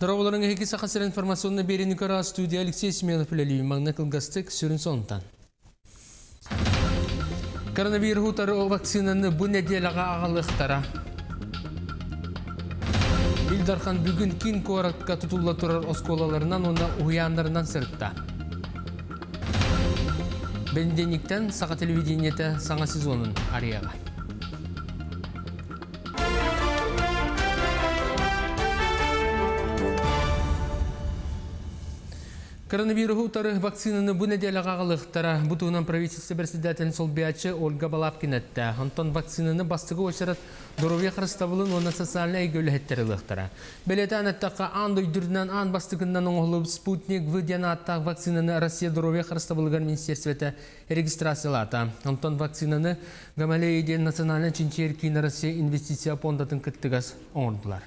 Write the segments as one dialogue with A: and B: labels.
A: Дорогуларың эки сақасыр информационны берені кара студия Алексей Семенов үлелі маңна кылгастык сүрін сонтан. Коронавирус вакцинаны бұл неделаға ағалықтара. Илдархан бүгін кин коратқа тұтулла тұрар осколаларынан онда уяндарынан сыртта. Бендениктен сақа телевидениеті саңа сезонын арияға. Коронавирус вакцинаны бұл неделяға ағалықтара. Бұтығынан правительство председателін Солбиячы Ольга Балапкин әтті. Антон вакцинаны бастығы өшірат Доровия Хрыстабылын оны социалны әйгөлі әттері лықтара. Бәлеті әнәттаққа ан дойдырынан ан бастығынан оңылып Спутник выдяна аттақ вакцинаны Россия Доровия Хрыстабылығар министерсветі регистрациялата. Антон вакцинаны Гамалейден национальный чинчер Кина Россия инвестиция фондатын кіттігіз оңырдылар.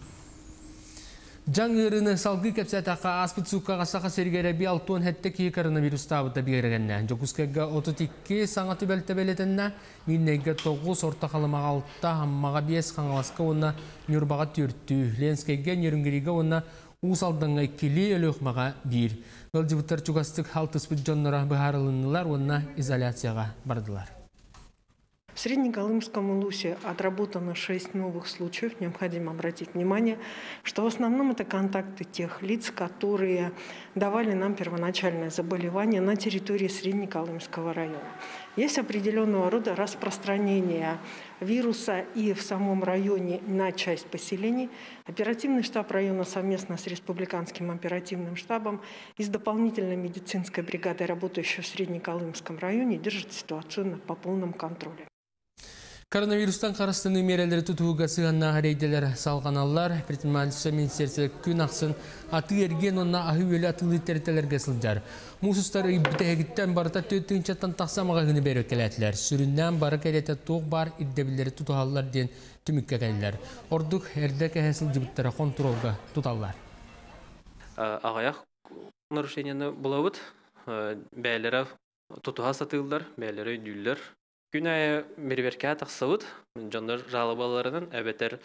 A: Жаңырыны салғы кәпсәтаққа аспыт суққа ғасаға сергері бі алтуын әтті кей коронавирус табыта бігергенне. Жокускайға 32 саңа түбәлті бәлетінна, миннеге 9 орта қалымаға 6 аммаға 5 қаңғаласқа онна нүрбаға 4, ленскайға нерінгеріға онна ұсалдыңға 2 өліқмаға 1. Бұл жібіттар чугастық халтыспыт жонлара бұхарылынылар онна изоляцияға бардылар.
B: В Среднеколымском УЛУСе отработано 6 новых случаев. Необходимо обратить внимание, что в основном это контакты тех лиц, которые давали нам первоначальное заболевание на территории Среднеколымского района. Есть определенного рода распространение вируса и в самом районе на часть поселений. Оперативный штаб района совместно с Республиканским оперативным штабом и с дополнительной медицинской бригадой, работающей в Среднеколымском районе, держит ситуацию по полном контроле.
A: Коронавирустан қарыстыны мерелері тұтуға сығанна әрейделер салғаналар, предпринимательство министерстве күн ақсын аты ерген онна ағы өлі атылы тәртелерге сылжар. Мұсыстар бітәгіттен барыта төттіңчаттан тақсамаға ғыны бәрі кәләтілер. Сүріннен бары кәлеті тоқ бар ирдебілері тұтуғалар ден түмікке кәлілер. Ордық әрді кәхесіл жібіттері контролға тұталар.
C: Ағаяқ нарушенияны бұлауыд, бәлері тұтуға сатылдар, бәлері дүллер. Күн айы мерверке тақсауыд, жандар жалыбаларының әбетер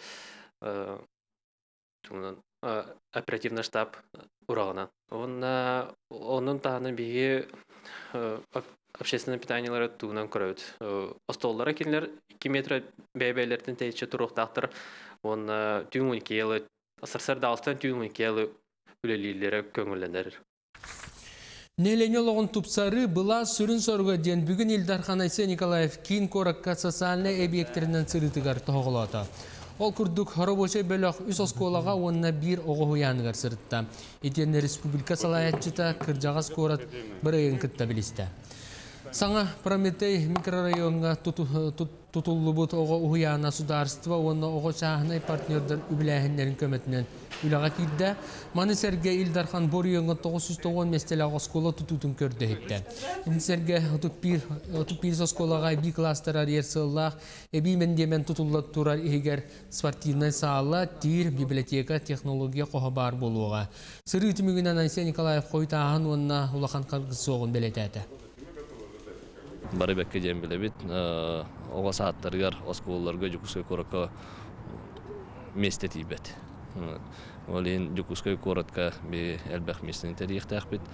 C: оперативный штаб ұрағынан. Оның тағының бігі общественный питаниялары туғынан көрәуд. Остоллары кенілер 2 метр бәйбәйлердің тәйітші тұрықтақтыр. Оны түйін 12 елі, асырсарда алтын түйін 12 елі үлелейлері көңілендер.
A: Неленелоғын тұпсары бұла сүрін сорға ден бүгін Илдархан Айсе Николаев кейін коракка социальный объектерінен сырытығар тұғылады. Ол күрдік хоробошай бөліқ үс осколаға онына бір оғы хуяныгар сырытта. Етені республика салаятчыта кіржағас корат бір айын күтті білісті. Саңа Прометей микрорайонға тұтулы бұд оғы ұхияна сударство, оны оғы шағынай партнердер үбіләхінлерін көметінен үліға кейді. Маны сәрге Илдархан Борионға 990 местелі оскола тұтутын көрді етті. Сәрге 31 осколаға би кластарар ерсыллақ, әбі мендемен тұтулы тұрар егер спортивнай сағала, тир, библиотека, технология қоға бар болуға. Сыры үтімігінен Айсе Николаев қойтағын онына ұлақан қарғысы оғын білетәді.
D: Бары бәкке дем білебет, оға сағаттарғар осколаларға жүкіскай қораққа местет ебет. Олен жүкіскай қораққа әлбәқ местен тәріқті әқпет.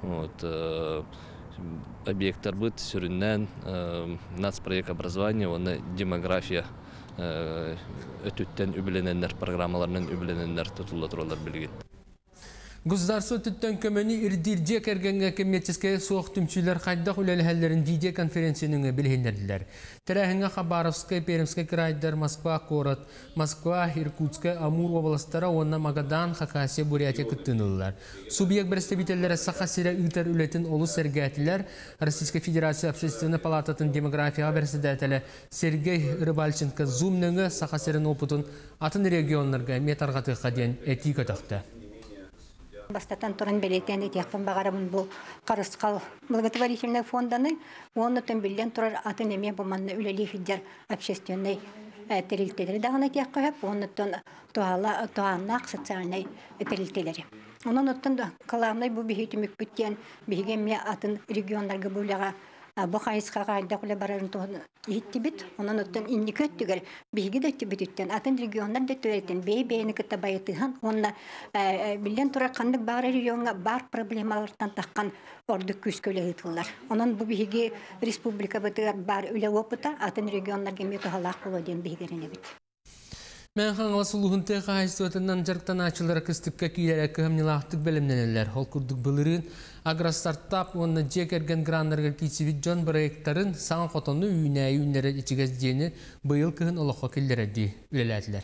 D: Объекттар бұд сүріннен нацпроект образования, оны демография өтіттен үбіленендер, программаларынан үбіленендер тұтылы тұралар білген.
A: Государство түттен көмені ирдирде кәргенге коммерческая соқ түмчілер қайдақ үлелі видеоконференцияның білгендерділер. Тәрәхіңі Хабаровская, Пермская крайдар, Москва, Корот, Москва, Иркутская, Амур областары, онна Магадан, Хакасия, Бурятия күттінілілер. Субъект представителері сақасыра үйтер үлетін олы сәргәтілер, Российская Федерация общественной палататын демография председателі Сергей Рыбальченко зумныңы сақасырын опытын атын регионларға метарғатыққа ден этика тақты.
E: Бастатан туран белетен этияқпен бағарымын бұл қарысқал благотворительный фонданы, оны төнбілден тұрар атын еме бұманны үлелі хиддер общественный тәрілтелері дағын этияққа өп, оны туғаннақ социальный тәрілтелері. Оның ұттын қаламнай бұл бейті мүкбіттен бейгенме атын регионларға бұлаға Бу хайыска гайда куле барарын тоон иттибит. Онан оттан инникөттүгөр биги да иттибиттен атын региондар да төрөтен бейбейни кытта байытыхан. Онна билен тура кандык бар регионга бар проблемалардан таккан ордук күскөлө ытылар. Онан бу биги республика бытыгар бар үле опыта атын региондар гемете халак боло ден бигерене бит.
A: Мен хаңла сулуғынты қағайыстуатынан жарқтан ачылары кістікке кейлері көмнелақтық бәлімненелер. Ол күрдік білірін агростартап онына жек әрген грандарға кейсевет жон проекттарын саңа қотонны үйінәрі ечігіздені бұйыл күйін олыққа келдерді үлеләділер.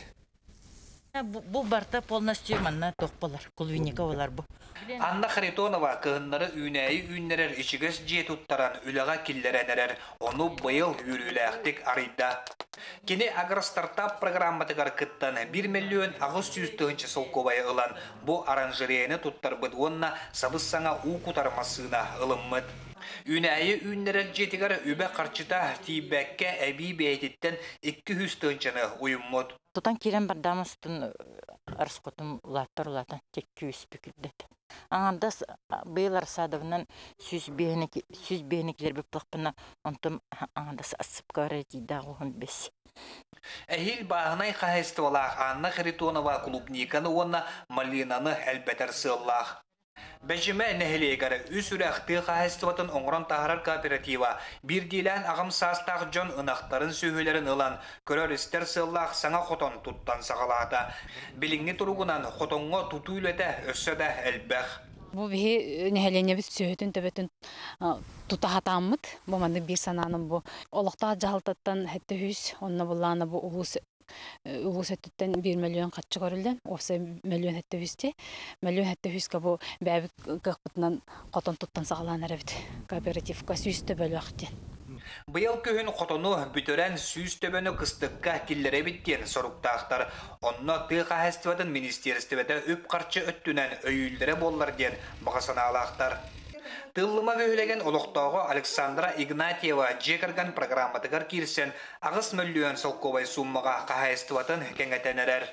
F: Бұл барта полностью манна тоқпалар, Кулвинниковалар бұл.
G: Анна Харитонова кыһыннары үйнәри ичигес жетуттаран үләгә килләрәнәләр, оны быел үрүләхтик арыйда. Кини агростартап программатыгар кыттан 1 миллион 900 тыгынчы солковай ылан бу оранжереяны туттар быдвонна сабыссаңа у кутармасына ылыммыт. Үйнәри жетигар үбә карчыта тибәккә әби бәйтеттен 200 тыгынчыны уйыммыт.
F: Тутан кирен бардамыстын арскотум латтар тек 200 пикүлдет. Аңандас быйлар садывынан сүз бейниклер биплақпына онтым аңандас асып карати дағуын бес.
G: Әхил бағынай қағыстывалақ Анна Харитонова клубниканы онна Малинаны әлбәтер сыллақ. Бәжіме нәхілегері үс үрәқті қағыстыватын оңырын тағырар кооператива бір дейлән ағым састақ жон ынақтарын сөйлерін ылан көрер істер сыллақ саңа қотон тұттан сағалады. Біліңні тұрғынан қотонға тұту үлеті өссөді әлбәқ.
H: Бұл бейі нәхілене біз сөйетін төбетін тұта хатамыд. Бұл манды бір сананым бұл. Олықта жағылтаттан әтті хүз, онына бұлланы бұл улус әттіттен 1 миллион қатшы көрілден. Осы миллион әтті хүзде. Миллион әтті хүзге бұл бәбі қықпытынан қотон тұттан сағалан әрәбіді. Кооперативқа сүйісті бөлі вақтен.
G: Быйыл күйін қотону бүтірен сүйіс төбені қыстыққа киллері біттен соруқтақтар. Онны тыға әстіватын министерстіветі өп қарчы өттінен өйілдері болар ден бағасына алақтар. Тыллыма көйлеген олықтауға Александра Игнатьева жекірген программатығар кирсен 9 миллион солковай суммаға қағайыстыватын кәңетенерер.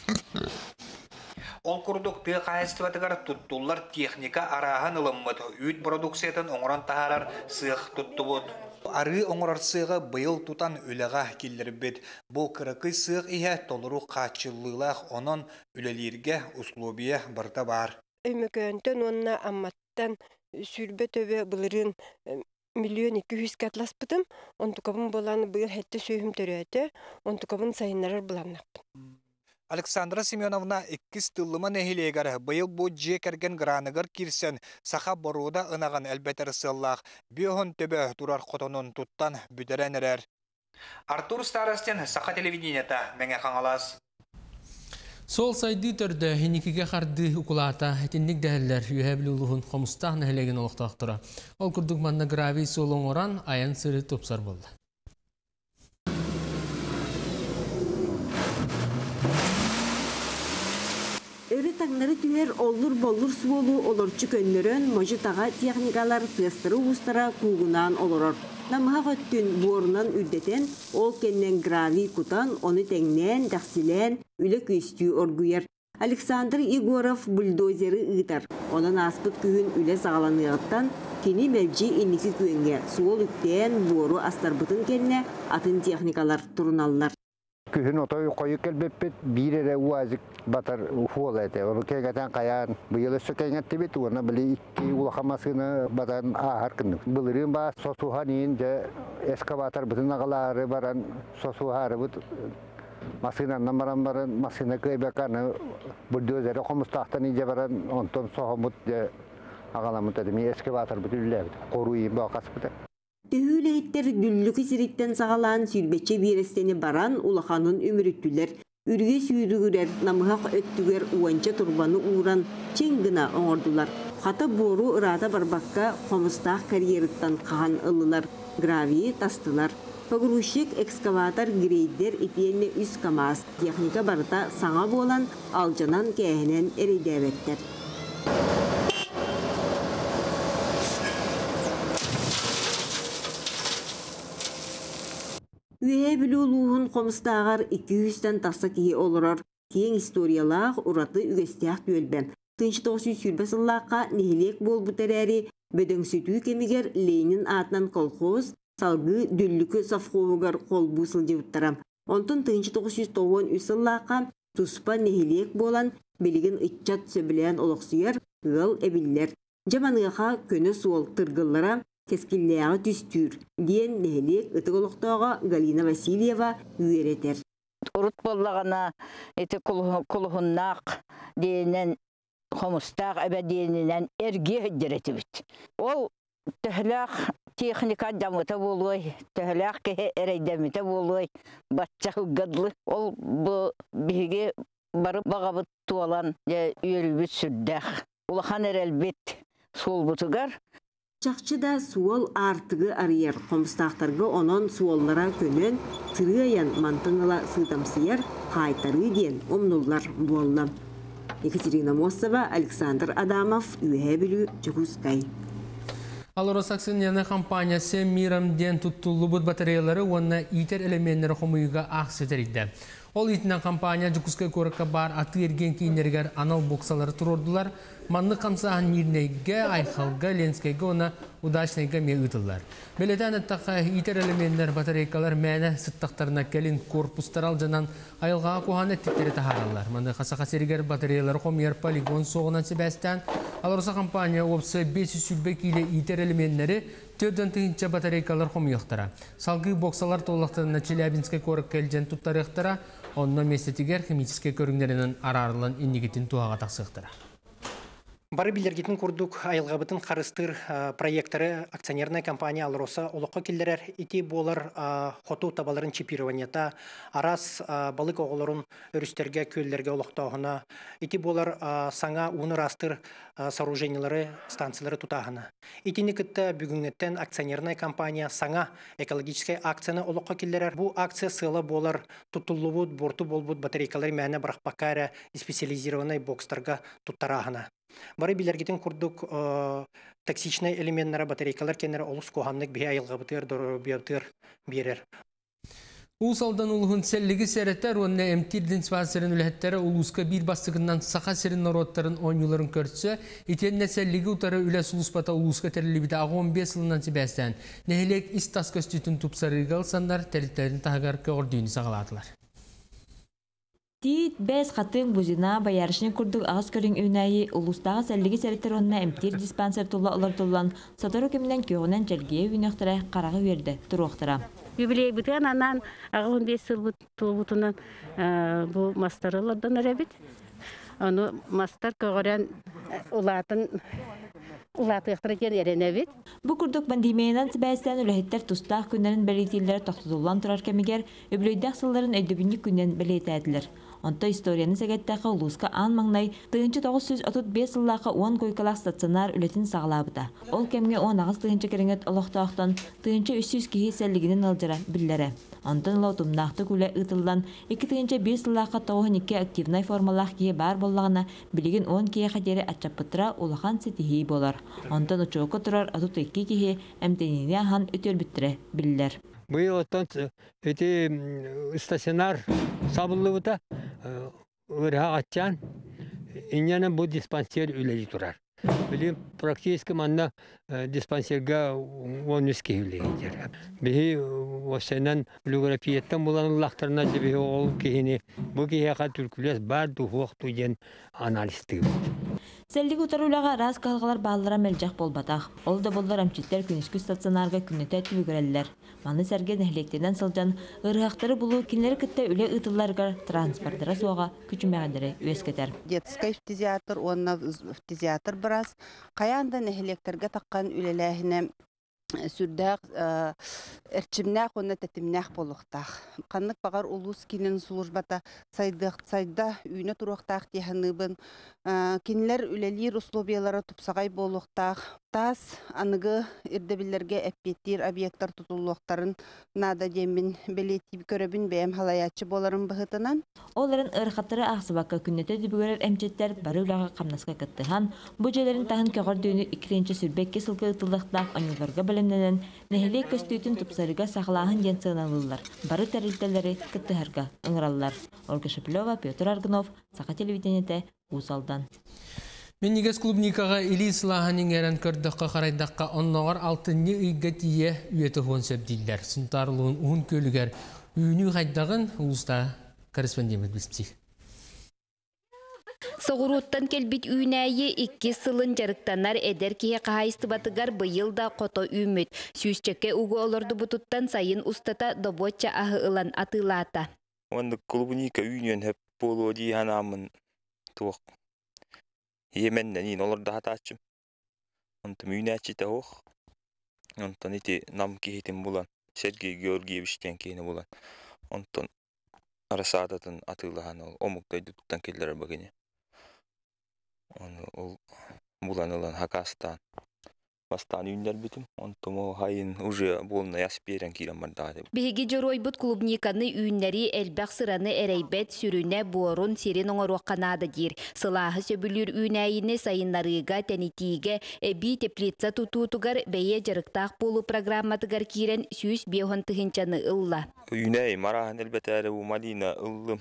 G: Ол күрдік тыға қағайыстыватығар тұттулар техника арағын ылыммыд, үйт продукциятын оңыран тағарар сық тұтты бұд. Ары оңырар сығы бұйыл тұтан үліға келдер бет. Бұл кірікі сық ihe толыру қачылылақ онын үлелерге условия барда бар.
I: Өмекөнтен онына амматтан сүрбе төбе бұлырын 1 миллион 200 катлас бұдым. Онтықабын боланы бұйыл хәтті сөйім төрәті, онтықабын сайынларар бұланнақпын.
G: Александра Семеновна 2 тыллыма нәхилегер бұйыл бұ жекерген граныгар кирсен саха боруда ынаған әлбәтер сыллақ бүйіғын төбе тұрар қотонын тұттан бүдеренерер. Артур Старостен саха телевидениета мәңе қаңалас.
A: Сол сайды түрді хенекеге қарды ұқылата әтіндік дәлілер үйәбілі ұлығын қомыстақ нәхілеген олықтақтыра. Ол күрдік манна грави солың оран аян сыры топсар болды.
J: Өрі таңнары түлер олыр-болыр суолу олорчу көннөрөн можитаға техникалар тестері ұстара куғынан олорор. Намыға көттін борынан үрдетен ол кеннен грави кутан, оны тәңнен, дақсилен, үлі көстүү оргуер. Александр Егоров бульдозері ұйтар. Онын аспыт күйін үлі сағаланығыттан кені мәвжи иннексіз күйінге суол үктен бору астарбытын кенне атын техникалар турналар.
K: Күхін отой қойы келбеппет, бір әрі уазик батар уфуол әті. Оны кәйгәтен қаян бұйылы сөкәңетті бет, оны білі 2 улақамасыны батарын ағар күндік. Бұлырын ба сосуға нейін жа эскаватор бұтын ағалары баран сосуғары бұт масынаннан баран масына көйбәканы бульдозері қомыстақтан ие баран онтон соғымыт жа ағаламыт әдімі эскаватор бұт үлілі қоруйын бақас бұты.
J: Төхілейттер дүллікі сіріттен сағалан сүрбетче берестені баран улаханын өміріттілер. Үрге сүйдігірер, намығақ өттігер уанча турбаны уран ченгіна оңырдылар. Хата бору ұрата барбаққа қомыстақ карьеріттан қаған ылылар. Гравии тастылар. Погрузчик экскаватор грейдер итиенне үс камаз. Техника барыта саңа болан алжанан кәйінен әрейдәветтер. Үйе білі ұлуғын қомыстағар 200-тен тақса кейі олырар. Кейін историялақ ұраты үгестияқ төлбен. Тыншы 900 сүрбе сыллаққа нехелек бол бұтар әрі Бөдөңсүтүү кемигер Ленин атынан колхоз, салгы дүллүкü совхозугар колбу сылжыбыттарам. Онтон 1993 сыллаqa туспа нехилек болан билигин ытчат сөбілен олықсыяр ыл эбиллер. Жаманыға көні суол тыргыллара кескиллеяғы түстүр. Диен нехилек ытыголықтауға Галина Васильева үйеретер.
F: Урут боллағана эти кулухуннақ дейінен хомустақ әбәдейінен әрге өддіреті біт. Ол төхіләқ техника дамыта болуай, төхіләқ кеге әрейдәміте болуай, батчақ ұғадлы. Ол бұл біге барып бағабыт туалан үйелбіт сүрдәқ. Улахан әрелбет сол бұтығар.
J: Чақчы да суол артығы арыяр. Қомыстақтарға онон суоллара көнен тырыян мантыңыла сытамсыяр қайтары ден омнулар болны. Екатерина Мосова, Александр Адамов, үйе білу Чекускай.
A: Алоросаксын яны компаниясы мирам ден туттулы бұд батареялары онына итер элементтері қомыйға ақсы терекді. Ол итінен компания Чекускай көрікке бар аты ерген кейінергер анал боксалары тұрордылар. Манны қамсағын мирнеге, айқалға, ленскеге оны удачнайға ме ұтылар. Белетен әттіққа итер элементтер батарейкалар мәні сыттақтарына кәлін корпустарал жанан айылға қоған әттіктері тахаралар. Манны қасақа сергер батареялар қомер полигон соғынан себәстен Алорса компания опсы 500 сүлбе кейлі итер элементтері төрден тыгынча батарейкалар қомияқтара. Салғы боксалар толықтарына Челябинске көрік кәлжен тұттарықтара, онына местетігер химическе көріңдерінің арарылын иннегетін туаға тақсықтара.
L: Бары билергетін күрдік айылғабытын қарыстыр проекттары акционерная компания Алроса олыққа келдерер ити болар хоту табаларын чипированията, арас балық оғыларын өрістерге көллерге олықтауғына, ити болар саңа уны растыр сооружениялары станциялары тұтағына. Итini кітті бүгінгеттен акционерная компания саңа экологическая акцияны олыққа келдерер. Бұл акция сылы болар тұтылы бұд, борту бол бұд батарейкалары мәні бірақпаққайра специализированный бокстарға тұттарағына. Бары билергетін күрдік токсичный элементтері батарейкалар кенері олыс қоғанлық бей айылғабытыр, дұрбиятыр берер.
A: Улсалдан улығын сәлігі сәреттер, онына әмтирден спасырын үләттері улысқа бір бастығынан сақа сәрін народтарын ойнуларын көртсі, етеніне сәлігі ұтары үләс улыспата улысқа тәрілібіті ағы 15 жылынан себәстен. Нәхелек истас көстетін тұпсарығал сандар тәріттерін тағығар көғырдүйіні сағаладылар.
M: Тит бәс қатын бұзына баярышын күрдік ағыз көрін өйнәйі ұлыстағы сәлігі сәреттер онына әмтир диспансер тұлла олар тұллан сатару кемінен кеуінен жәлгее өйніқтіра қарағы верді тұруқтыра.
N: Юбилей бұтыған анан ағы 15 сыл бұтынан бұл мастарылардан әрәбет. Оны мастар көғырен ұлатықтыры кен әренәбет.
M: Бұл күрдік пандемиядан сібәстен үләхеттер тұстақ күннерін бәлейтелері тоқтыдылан тұрар кәмегер, өбілейдәқ сылларын өйдөбінік күннен бәлейт әділер. Онта историяны сәгәттәқі ұлысқа аң маңнай 1935 сыллақы 10 койкалақ стационар үлетін сағылабыда. Ол кәмге 10 ағыз тыгынчы кереңет олықтақтан 300 кейі сәлігінен алжыра білдері. Онтан ұлау тұмнақты күлі ұтылдан 2-5 сыллақы 92 активнай формалақ кейі бар боллағына білеген 10 кейі қадері атчаппытыра улахан сетихи болар. Онтан ұчуықы тұрар атут 2 кейі әмтеніне ахан өтер біттірі білдер.
O: Бұл оттан өте стационар сабылы ырға атчан, иняна бұл диспансер үләжі тұрар. Білі практически манна диспансерға 13 кейлегендер. Білі осынан флюорографияттан болан лақтарына жібі ол кейіне бұл кейеға түркілес бар дұхуақ түйден аналистігі.
M: Сәлдегі ұтарулаға раз қалғалар бағылара мәлжақ болбатақ. Ол да болдар әмчеттер күніскі стационарға күнеті әтті өгірәлілер. Маны сәрген әхлектерден сылжан, ұрғақтары бұлу кенлер күтті үлі ұтыларға транспортыра соға күчімәғандары өскетер.
P: Детскай фтизиатр, онна фтизиатр біраз. Қаяндан әхлектерге таққан үлеләхіне сүрдәқ, әрчімнәқ, онна тәтімнәқ болуқтақ. Қанлық бағар улус кенен службата сайда үйіне тұруқтақ дейханыбын. Кенлер үлелер условиялары тұпсағай болуқтақ. Тас анығы ирдебілерге әппеттер объекттар тұтылуқтарын нада демін белетіп көребін бәйім халаятчы боларын бұғытынан.
M: Оларын ұрқаттары ақсыбаққа күннеті дүбігерер әмчеттер бары үлаға қамнасқа кіттіған. Бұл жайларын тағын кеғар дүйіні 2-ші сүрбекке сылғы ұтылықтақ оңыларға білімненен нәхілей көстейтін тұпсарыға сақылағын ден сығыналылар. Бары тәрілтелері кіттіғарға ұңыралылар. Ольга Шапилова, Петр Аргунов, Сақа телевидениеті, Усалдан.
A: Меннигес клубникаға Илис Лаханин әрін көрдіққа қарайдаққа оннағар алтынны үйгі тие үйеті хуын сөбдейлер. Сынтарылуын ұғын көлігер үйіні қайдағын ұлыста корреспондент білспсих.
Q: Соғыруттан келбит үйнәйі 2 сылын жарықтанар әдер кеге қағайысты батығар бұйылда қото үймет. Сүйісчеке ұғы олырды бұтыттан сайын ұстата доботча ағы ылан атылата.
R: Онды клубника үйнен әп болу дейханамын туық. Еменнен ин олар да хатачым. Онтым үйнәчите оқ. Онтан ити нам кейтім болан. Сергей Георгиевичтен кейіні болан. Онтан арасадатын атылаған ол. Омықтай дүттан келдері бағыне. Ол болан олан Хакастан. Бастан үйіндер бітім. Онтым о хайын уже болына ясып берен кейрен бардады.
Q: Беги жоройбут клубниканы үйіннері әлбәқ сыраны әрейбет сүріне буорун серен оңыруқ қанады дир. Сылағы сөбілір үйнәйіні сайынларыға тәнетиге әбі теплица тұтутугар бәйе жарықтақ болу программатыгар кейрен сүйіс беуін тұхынчаны ылла.
R: Үйнәй марағын әлбәт әрі ұмалина ыллым.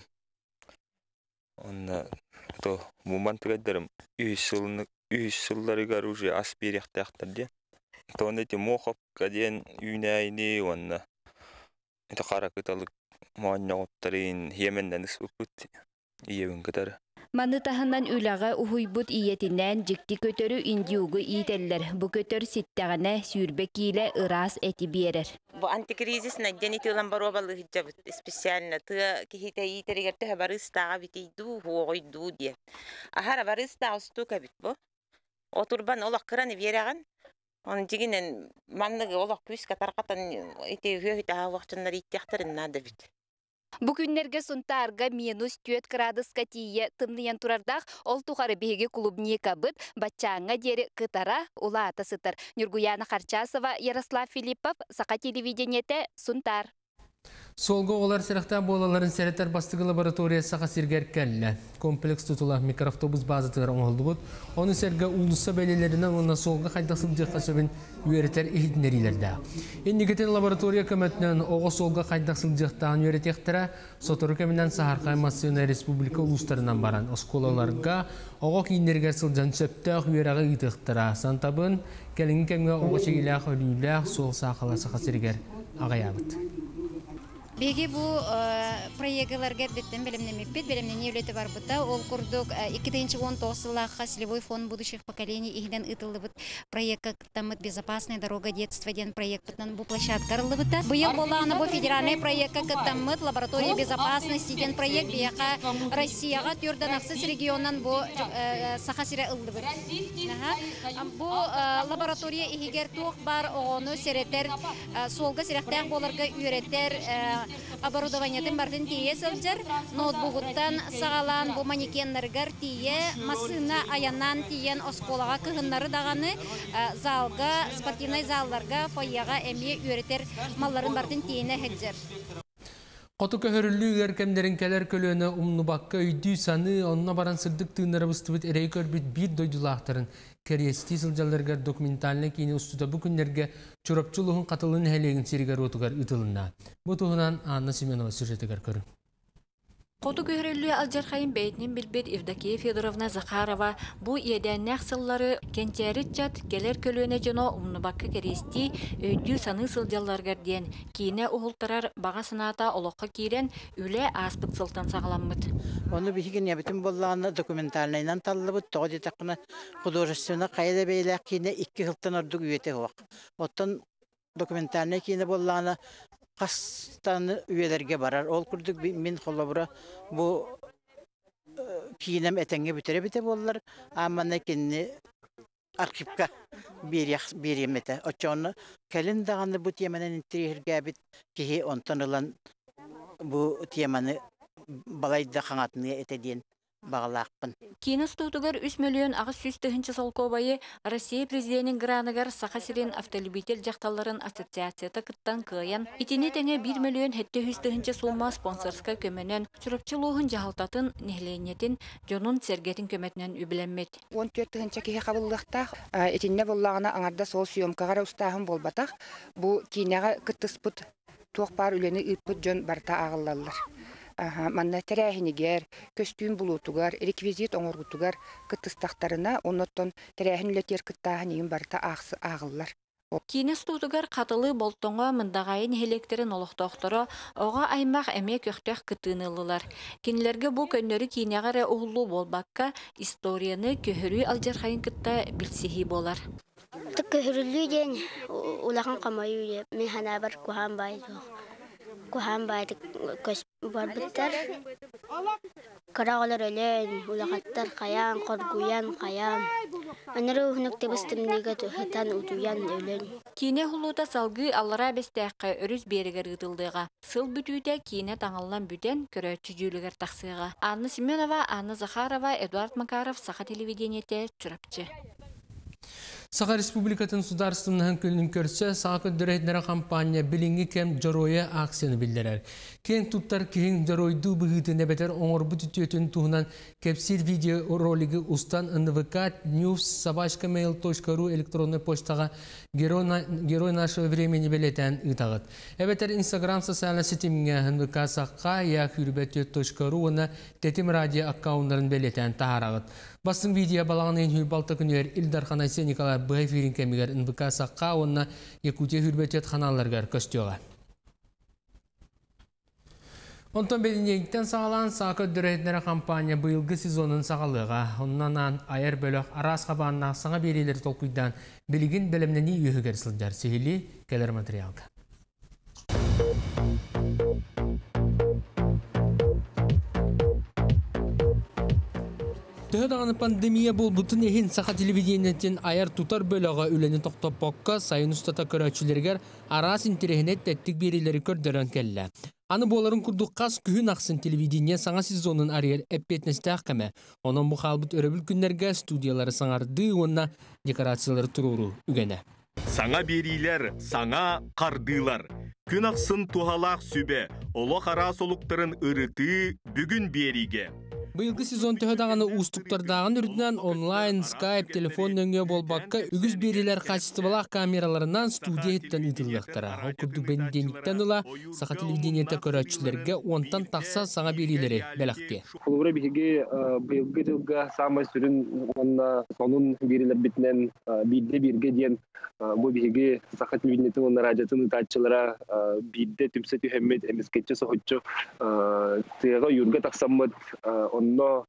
R: Онна то мумантыгаддарым үйіс сылларыгар уже ас беректақтар де. Тоны эти мохоп каден үйнәйіні онна. Это қара кыталық муаннағыттарын Йеменнен ұспыппыт иевін кытары.
Q: Маны тахынан үлаға ұхуйбут иетінен жікті көтөрі индиуғы иетелер. Бұ көтөр ситтағына сүйірбе кейлі ырас әті берер.
F: Бұ антикризис наден итілан бару балы хиджабыт. Специально ты кихита иетергерті барыстаға бітейду, хуойду де. Ахара барыстаға ұсту кәбіт бұ. Отурбан олақ қыраны вераған. Оның жегінен маннығы олақ күз қатарқатан ите үйетаға уақытынлар иттяқтарын нады біт.
Q: Бүгіннерге сұнтарға -4 градуска тие тымныян турардақ ол тұғары беге клубника бұд, батчаңа дері қытара ула ата сытыр. Нюргуяна Харчасова, Ярослав Филиппов, Сақа телевидениеті, Сұнтар.
A: Солғы олар сырақта болаларын сәреттер бастығы лабораториясы сергер кәлі. Комплекс тұтыла микроавтобус базатығыр оңылды бұд. Оны сәргі ұлыса бәлелерінен оны солғы қайдақсыл жаққа сөбін үйеретер ehidineriylerde. Endiketen laboratoriya kömötünün oğu solga kaydaksıl jıhtağın öğretектері Sotoru keminden Saharkay Masiyona Respublika uluslarından baran oskolalarga oğu kiyinlerge sılcan söptağ üyerağı gıtıqtıra. Santabın kelini kemge oğu çegiləq ölüyləq sol sağalası xasirger ağayabıd.
S: Беги бу проектыларга беттен белемнемеппет, белемнене үлеті бар бұта. Ол күрдік 2019 целевой фонд будущих поколений ихден ытылыбыт проектка кыттамыт безопасная дорога детства ден проекттан бу площадка рылыбыта. Быйыл боланы бу федеральный проектка кыттамыт лаборатория безопасности ден проект бияка Россияга түрден аксыз регионнан бу сахасире ылыбыт. Бу лаборатория ихигер тук бар оғыны серетер солга серектен боларга үйретер оборудованиятын бартын тие сылжыр, ноутбугуттан сағалан бу манекеннергер тие, масына аянан тиен осколаға кығыннары дағаны залга, спортивный залларга, фойяға әме үйретер малларын бартын тиене хеджер.
A: Qotu köhörüllü erkemlerin keler kölöne umnubakka öydü sanı onunla baran sırdık tığınları bıstıbıt ereği körbüt bir doydulağıtların keriyesti sılcalargar dokumentalne kini ustuda bu günlerge çorapçuluğun katılığın heleğin serigar otugar ıtılına. Bu tuğunan Anna Simenova sürjetigar körün.
T: Qotu köhörüllü aljarxayın beytinin bilbet Evdokiya Fedorovna Zakharova bu yedennek sılları kenteritchat keler kölöne jono umnubakka keriyesti öydü sanı sılcalargar diyen kine uğultarar bağa sınata oloqqa kiren üle aspıt sıltan sağlanmıd.
U: Onu bihigen yabitin bollağını dokumentalnaynan tallıbıt toğdi taqına hudurusuna qayda beylaq kine 2 hıltan orduk üyete hoq. Ottan dokumentalnay kine bollağını Kastanı üyelerge barar. Ol kurduk min kolabura bu kinem etenge bitere bite bollar. Ama ne kendini arkipka bir yemete. Oçonu kelin dağını bu tiyemenen intirihir gabit ki on tanılan bu tiyemanı balayda kanatını etediyen bağlaqpın.
T: Kine stutugar 3 milyon ağız süs tühünçü solkobayı Россия президентinin granıgar Sakasirin автолюбитель жақталарын ассоциацията кыттан кыян. Итini теңе 1 milyon hette hüs tühünçü solma sponsorska kömenen çırapçılığın jahaltatın nehlenyetin jonun sergetin kömetinen übilenmet.
V: 14 tühünçü kihe kabıllığtaq, etinne bollağına anarda sol suyomkagara ustahın bolbataq, bu kinega kıttıspıt toqpar üleni ıppıt jon barta ağıllallar. манна тәрәһинигер, көстүм булутугар, реквизит оңоргутугар кыттыстактарына оннотон тәрәһин үлетер кыттаһын барта агыллар.
T: Кине студугар катылы болтоңа мындагайын электерин олохтоохторо ога аймак эме көктөх кытыынылылар. Кинилерге бу көннөрү кинегаре угулуу болбакка историяны көһөрүү алжархайын кытта билсихи болар.
B: Көһөрүлүү ден улахан камайуу мен хана бар кухан байду. Кухан байды көс барбыттар. Караголар өлен, улахаттар каян, коргуян каян. Анары ухнукте быстымныга хатан утуян өлен.
T: Кине хулута салгы аллара бестәккә өрүс берегер ытылдыга. Сыл бүтүдә кине таңаллан бүтән көрөчү жүлүгер таксыга. Анна Семенова, Анна Захарова, Эдуард Макаров, Саха телевидениете чурапчы.
A: Саха Республикатын сударственныһын күнүн көрсө, Саха көдөрөйднәре компания билинги кем жороя акцияны билдерер. Кен туттар кең жоройду быгытыны бетер оңор бүтүтүтүн туһунан кепсир видео ролиги устан НВК news@mail.ru электронный почтага герой нашего времени билетен ытагыт. Эбетер Instagram социальный сетимге НВК сакка я хүрбөтөт.ру на Тетим радио аккаунттарын билетен таарагыт. Басын видео балағын ең балты күнер Илдар Ханайсы Николай Бәйферин кәмігер НВК саққа онына Якутия хүрбәтет ханаларғар көстіоға. Онтан бәдінегіктен сағалан сақы дүрәйтнері компания бұйылғы сезонын сағалыға. Оннан айыр бөлік арас қабанына саңа берелер толқыйдан білігін бәлімнені үйігер сылдар. Сехили кәлер материалға. Тыһыдағаны пандемия бол бұтын ехін сақа телевидениеттен айар тутар бөліға үлені тоқтап баққа сайын ұстата көрәтшілергер арас интерегінет тәттік берелері көрдерін кәлі. Аны боларын күрді қас күхін ақсын телевидение саңа сезонын арияр әппетнесті аққаме. Оның бұқалбыт өрөбіл күнлерге студиялары саңарды, онына декорациялары тұруру үгені.
C: Саңа берилер, саңа қардылар. Күн ақсын тухалақ сүбе, олық арас олықтарын ұрыты бүгін бериге.
A: Быйылғы сезон төхедағаны ұстықтардағын үрдінен онлайн, скайп, телефон өңе болбаққа үгіз берілер қачыстывалақ камераларынан студия еттен үтілдіқтара. Ол күрді бәнденіктен ұла сақа телевидениеті көрәтшілерге онтан тақса саңа берілері бәліқте.
W: Құлғыры бігі быйылғы жылға самай сүрін сонын берілер бітінен бейді берге ден бұл бігі сақа телевидениеті онна радиотын ұтатшылара бейді түмсі түйемет әмескетші соғытшы тыға юрға тақсаммыд онно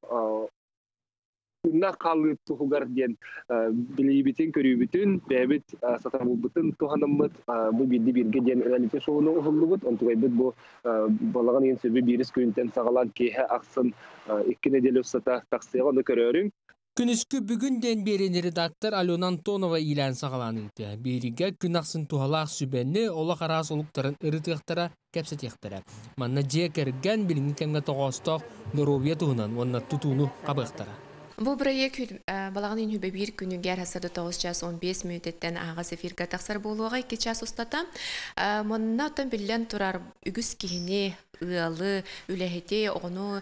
W: үнна қалғы тұхугар ден білейбітін көрейбітін бәбіт сатамылбытын тұханыммыд бұл білді берге ден әлемте шоуыны ұғылыбыд онтығайбыд бұл балаған ең сөбі беріс көйінтен сағалан кейхе ақсын еккіне делі ұстата тақсыға оны көрерің.
A: Күнүскү бүгүн ден берени редактор Алена Антонова илен сағаланыйты. Бериге күн ақсын тухалақ сүбәнні олақ арас олықтарын ұрытықтара кәпсетектірі. Манна же кәрген біліңі кәмге тоғастық Доровия туғынан, онна тұтуыну қабықтара.
X: Бұл проект балағын үйбе бір күнігер хасады 9 час 15 минуттен ағыз эфирға тақсар болуға 2 час ұстата. Мұнна отын білден тұрар үгіз кейіне ұялы, үләхете, оғыну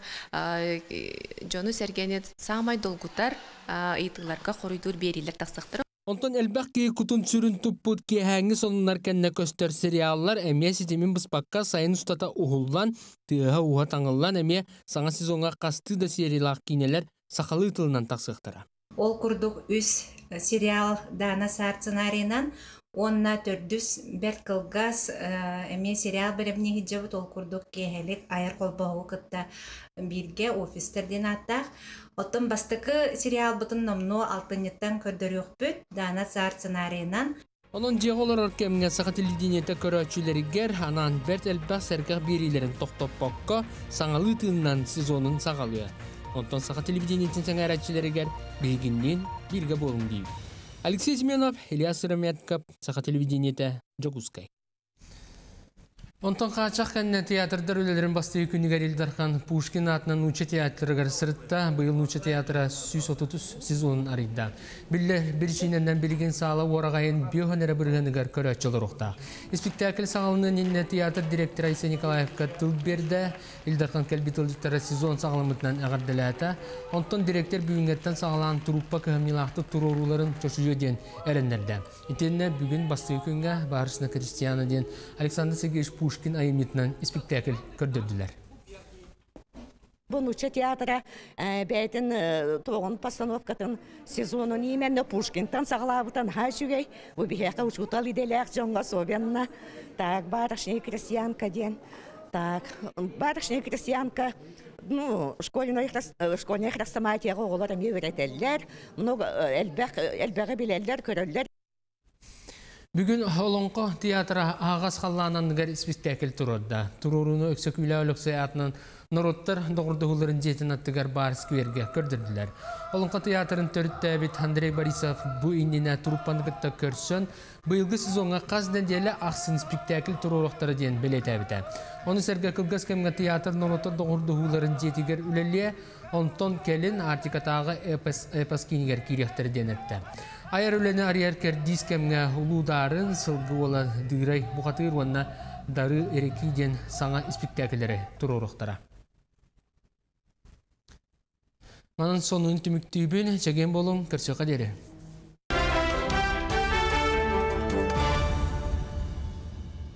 X: жону сәргені сағамай долгутар ұйтыларға қорыйдыр берілер тақсақтыр.
A: Онтон әлбәқ кей күтін сүрін тұппыд кей әңі сонынлар кәнне көстер сериаллар әме сетемін бұспаққа сайын ұстата ұғылдан, тыға ұға таңылдан әме саңа сезонға қасты да сериялақ кейнелер сақалы тылынан тақсықтыра.
Y: Ол күрдік үс сериал дана сар сценарийнан, онна төрдүс бәт қылғас әме сериал бәрімне хиджабыт ол күрдік кейхелік айыр қолбауы күтті бірге офистерден аттақ. Оттын бастықы сериал бұтын номну алтынеттен көрдір өкпіт дана сар сценарийнан.
A: Onun jeğolar orkemine sağa televiziyonda köröçülerger anan bert elbaq sergah birilerin toqtoppoqqa sağalı tığından sezonun sağalıyor. Ondan sağa televiziyonun sağaratçılarger bilginden birge bolun deyip. Alexey Zmenov, Elias Remetkov, sağa televiziyonda Joguskay. Ondan qaçaq kenne teatrda ülelerin bastığı günüger Ildarxan Pushkin atынан Nucha teatrıgar sırıtta bıyıl Nucha teatra 130 sezonun arıyda. Bille birçinenden bilgin sağla orağayın biyohanere bırganıgar köröççülür uqta. Spektakl sağalının inne teatr direktör Aysa Nikolayevka tıl berdi. Ildarxan kelbitolitara sezon sağlamıtından ağardalata. Ondan direktör büyüngetten sağlanan truppa kıhımilaqtı tururuların çoşuyor den erenlerden. İtenne bugün bastığı günge Barışna Kristiyana den Alexander Sergeyevich Pushkin ayımyetinden spektakl kördürdüler.
D: Бунуча театра бәйтін тоғын постановкатын сезонын именно Пушкинтан сағылабытан хашугей. Убихеқа учутал иделяк жоңға особенно. Так, барышня крестьянка ден. Так, барышня крестьянка, ну, школьная хрестоматия оғылар әме өретелер, много әлбәғі білелер, көрелер.
A: Бүгін Олонқо театра ағас қаллананығар спектакль тұрырда. Тұруруны өксөкүйлі өліксі атынан Нороттар доғырдығыларын жетін аттығар бар скверге көрдірділер. Олонқо театрын төрітті әбет Андрей Борисов бұ инніне тұруппандығытта көрсін, бұйылғы сезонға қаздан делі ақсын спектакль тұрурықтары ден білет әбіті. Оны сәрге қылғыз кәмгі театр Нороттар доғырдығыларын жетігер үлелі, онтон келін артикатағы эпос кейінігер керектері денетті. Айар өлені арияр кәрдіз кәмгі ұлударын сылғы ола дырай бұқатығыр онына дары әрекейден саңа спектаклері тұрурықтара. Манын сонын түміктейбін, жәген болың, көрсеқа дері.